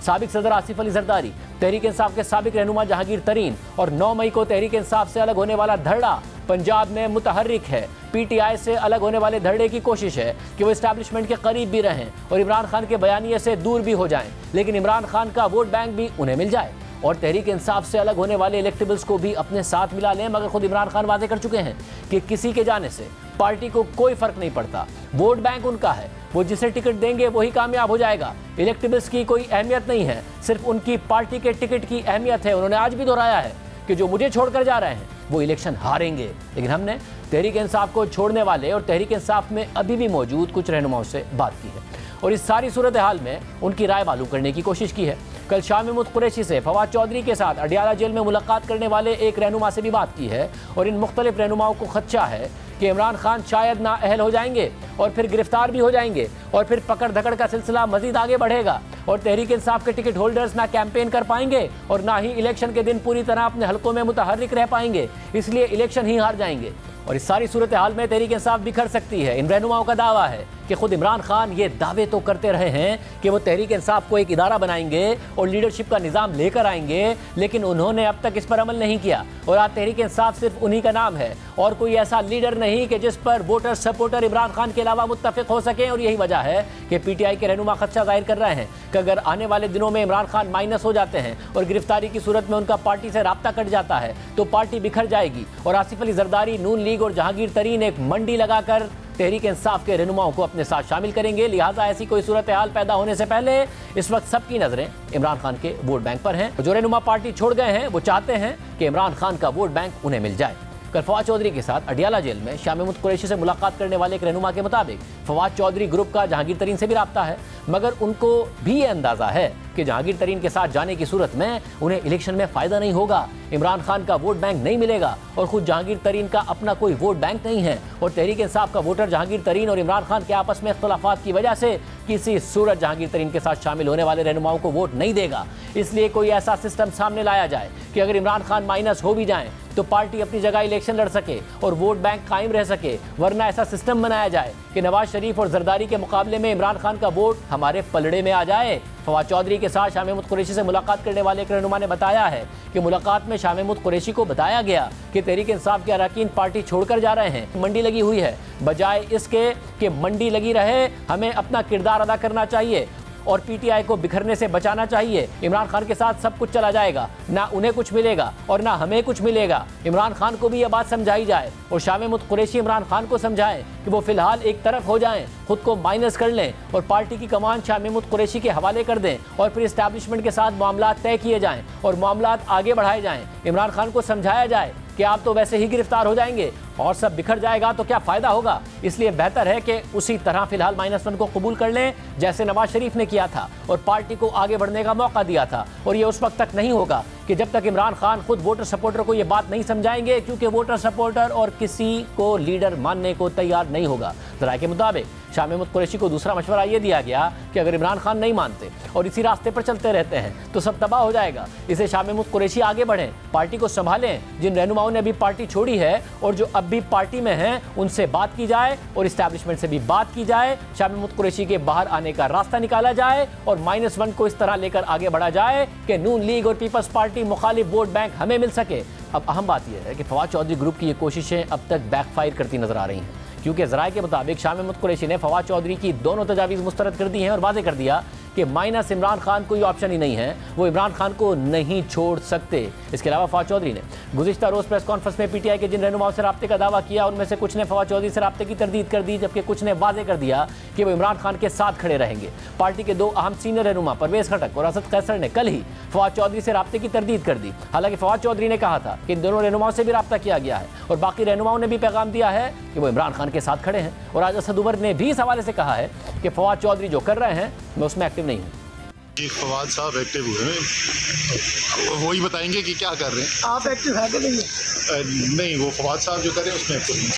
साबिक सदर आसिफ अली जरदारी, तहरीक इंसाफ के साबिक रहनुमा जहांगीर तरीन और 9 मई को तहरीक इंसाफ से अलग होने वाला धरना पंजाब में मुतहर्रिक है। पीटीआई से अलग होने वाले धरने की कोशिश है कि वो एस्टैब्लिशमेंट के करीब भी रहें और इमरान खान के बयानिए से दूर भी हो जाएं, लेकिन इमरान खान का वोट बैंक भी उन्हें मिल जाए और तहरीक इंसाफ से अलग होने वाले इलेक्टेबल्स को भी अपने साथ मिला लें। मगर खुद इमरान खान वादे कर चुके हैं कि किसी के जाने से पार्टी को कोई फर्क नहीं पड़ता, वोट बैंक उनका है, वो जिसे टिकट देंगे वही कामयाब हो जाएगा। इलेक्टेबल्स की कोई अहमियत नहीं है, सिर्फ उनकी पार्टी के टिकट की अहमियत है। उन्होंने आज भी दोहराया है कि जो मुझे छोड़कर जा रहे हैं वो इलेक्शन हारेंगे, लेकिन हमने तहरीक इंसाफ को छोड़ने वाले और तहरीक इंसाफ में अभी भी मौजूद कुछ रहनुमाओं से बात की है और इस सारी सूरत हाल में उनकी राय मालूम करने की कोशिश की है। कल शाह महमूद कुरैशी से फवाद चौधरी के साथ अडियाला जेल में मुलाकात करने वाले एक रहनुमा से भी बात की है और इन मुख्तलिफ रहनुमाओं को खदशा है कि इमरान खान शायद नाअहल हो जाएंगे और फिर गिरफ्तार भी हो जाएंगे और फिर पकड़ धकड़ का सिलसिला मजीद आगे बढ़ेगा और तहरीक इंसाफ के टिकट होल्डर्स ना कैंपेन कर पाएंगे और ना ही इलेक्शन के दिन पूरी तरह अपने हलकों में मुतहर्रिक रह पाएंगे, इसलिए इलेक्शन ही हार जाएंगे और इस सारी सूरत हाल में तहरीक इंसाफ बिखर सकती है। इन रहनुमाओं का दावा है कि खुद इमरान खान ये दावे तो करते रहे हैं कि वो तहरीक इंसाफ को एक इदारा बनाएंगे और लीडरशिप का निज़ाम लेकर आएंगे, लेकिन उन्होंने अब तक इस पर अमल नहीं किया और आज तहरीक इंसाफ सिर्फ उन्हीं का नाम है और कोई ऐसा लीडर नहीं कि जिस पर वोटर सपोर्टर इमरान खान के अलावा मुत्तफिक हो सके। और यही वजह है कि पीटीआई के रहनुमा खदशा जाहिर कर रहे हैं कि अगर आने वाले दिनों में इमरान खान माइनस हो जाते हैं और गिरफ्तारी की सूरत में उनका पार्टी से राब्ता कट जाता है तो पार्टी बिखर जाएगी और आसिफ अली जरदारी, नून लीग और जहांगीर तरीन एक मंडी लगाकर तहरीक इंसाफ के रहनुमाओं को अपने साथ शामिल करेंगे। लिहाजा ऐसी कोई सूरत हाल पैदा होने से पहले इस वक्त सबकी नजरें इमरान खान के वोट बैंक पर हैं। जो रहनुमा पार्टी छोड़ गए हैं वो चाहते हैं कि इमरान खान का वोट बैंक उन्हें मिल जाए। कल फवाद चौधरी के साथ अडियाला जेल में शाह महमूद कुरैशी से मुलाकात करने वाले एक रहनुमा के मुताबिक फवाद चौधरी ग्रुप का जहांगीर तरीन से भी राब्ता है, मगर उनको भी ये अंदाजा है कि जहांगीर तरीन के साथ जाने की सूरत में उन्हें इलेक्शन में फ़ायदा नहीं होगा, इमरान खान का वोट बैंक नहीं मिलेगा और खुद जहांगीर तरीन का अपना कोई वोट बैंक नहीं है और तहरीक इंसाफ का वोटर जहांगीर तरीन और इमरान खान के आपस में इख्तलाफात की वजह से किसी सूरत जहांगीर तरीन के साथ शामिल होने वाले रहनुमाओं को वोट नहीं देगा। इसलिए कोई ऐसा सिस्टम सामने लाया जाए कि अगर इमरान खान माइनस हो भी जाएं तो पार्टी अपनी जगह इलेक्शन लड़ सके और वोट बैंक कायम रह सके, वरना ऐसा सिस्टम बनाया जाए कि नवाज शरीफ और जरदारी के मुकाबले में इमरान खान का वोट हमारे पलड़े में आ जाए। फवाद चौधरी के साथ शाह महमूद कुरैशी से मुलाकात करने वाले एक रहनुमा ने बताया है कि मुलाकात में शाह महमूद कुरैशी को बताया गया कि तहरीक इंसाफ के अरकान पार्टी छोड़कर जा रहे हैं, मंडी लगी हुई है, बजाय इसके कि मंडी लगी रहे हमें अपना किरदार अदा करना चाहिए और पीटीआई को बिखरने से बचाना चाहिए। इमरान खान के साथ सब कुछ चला जाएगा, ना उन्हें कुछ मिलेगा और ना हमें कुछ मिलेगा। इमरान खान को भी यह बात समझाई जाए और शाह महमूद कुरैशी इमरान खान को समझाएं कि वो फिलहाल एक तरफ हो जाएं, खुद को माइनस कर लें और पार्टी की कमान शाह महमूद कुरैशी के हवाले कर दें और फिर इस्टेब्लिशमेंट के साथ मामला तय किए जाएं और मामला आगे बढ़ाए जाएं। इमरान खान को समझाया जाए कि आप तो वैसे ही गिरफ्तार हो जाएंगे और सब बिखर जाएगा तो क्या फ़ायदा होगा, इसलिए बेहतर है कि उसी तरह फिलहाल -1 को कबूल कर लें जैसे नवाज शरीफ ने किया था और पार्टी को आगे बढ़ने का मौका दिया था। और ये उस वक्त तक नहीं होगा कि जब तक इमरान खान खुद वोटर सपोर्टर को ये बात नहीं समझाएंगे, क्योंकि वोटर सपोर्टर और किसी को लीडर मानने को तैयार नहीं होगा। राय के मुताबिक शाह महमूद कुरैशी को दूसरा मशवरा ये दिया गया कि अगर इमरान खान नहीं मानते और इसी रास्ते पर चलते रहते हैं तो सब तबाह हो जाएगा। इसे शाह महमूद कुरैशी आगे बढ़ें, पार्टी को संभालें, जिन रहनुमाओं ने अभी पार्टी छोड़ी है और जो अब भी पार्टी में हैं उनसे बात की जाए और इस्टेब्लिशमेंट से भी बात की जाए। शाह महमूद कुरैशी के बाहर आने का रास्ता निकाला जाए और -1 को इस तरह लेकर आगे बढ़ा जाए कि नून लीग और पीपल्स पार्टी मुखालिफ वोट बैंक हमें मिल सके। अब अहम बात यह है कि फवाद चौधरी ग्रुप की ये कोशिशें अब तक बैकफायर करती नजर आ रही हैं, क्योंकि ज़राए के मुताबिक शाह महमूद कुरैशी ने फवाद चौधरी की दोनों तजावीज़ मुस्तरद कर दी हैं और वादे कर दिया कि माइनस इमरान खान कोई ऑप्शन ही नहीं है, वो इमरान खान को नहीं छोड़ सकते। इसके अलावा फवाद चौधरी ने गुज़िश्ता रोज़ प्रेस कॉन्फ्रेंस में पीटीआई के जिन रहनुमाओं से राब्ते का दावा किया उनमें से कुछ ने फवाद चौधरी से राब्ते की तरदीद कर दी, जबकि कुछ ने वादे कर दिया कि वो इमरान खान के साथ खड़े रहेंगे। पार्टी के 2 अहम सीनियर रहनुमा परवेज़ खटक और असद कैसर ने कल ही फवाद चौधरी से राब्ते की तरदीद कर दी। हालांकि फवाद चौधरी ने कहा था कि इन दोनों रहनुमाओं से भी राब्ता किया गया है और बाकी रहनुमाओं ने भी पैगाम दिया है कि वो इमरान खान के साथ खड़े हैं। और आज असद उमर ने भी इस हवाले से कहा है कि फवाद चौधरी जो कर रहे हैं मैं उसमें एक्टिव नहीं हूँ। फवाद साहब एक्टिव हुए हैं, वही बताएंगे कि क्या कर रहे हैं। आप एक्टिव है कि नहीं? नहीं, वो फवाद साहब जो कर रहे हैं उसमें एक्टिव नहीं।